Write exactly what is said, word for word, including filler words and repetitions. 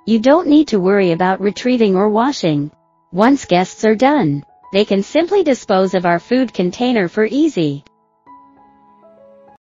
You don't need to worry about retrieving or washing. Once guests are done, they can simply dispose of our food container for easy,